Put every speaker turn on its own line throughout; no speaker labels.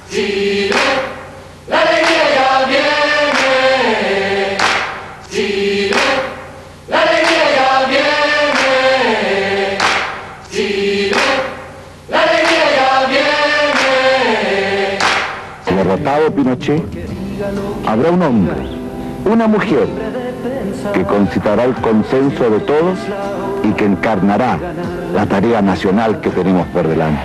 Chile, la alegría ya viene. Chile, la alegría ya viene. Chile, la alegría ya viene.
Derrotado Pinochet, habrá un hombre, una mujer, que concitará el consenso de todos y que encarnará la tarea nacional que tenemos por delante.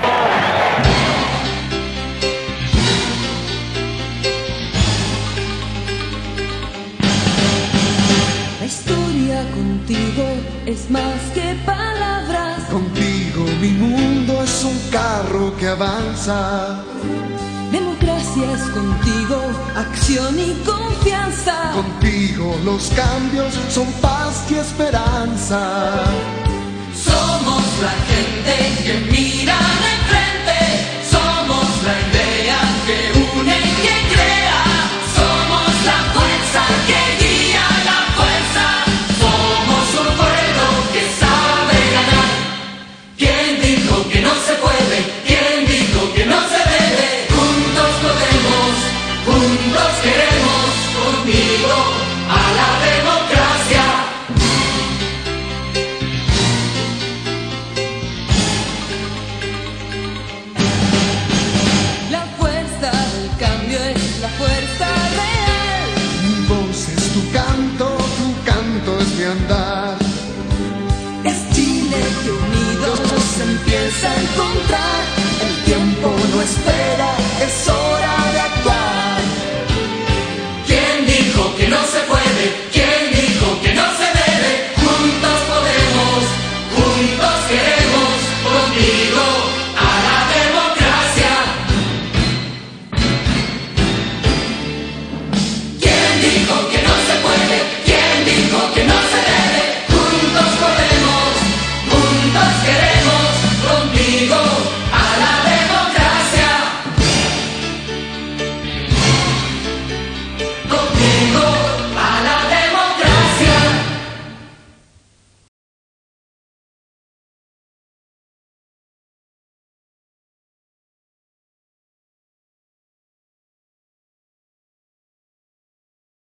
La historia contigo es más que palabras.
Contigo mi mundo es un carro que avanza.
Democracia es contigo, acción y confianza.
Contigo los cambios son paz y esperanza.
Somos la gente que mira de frente. Somos la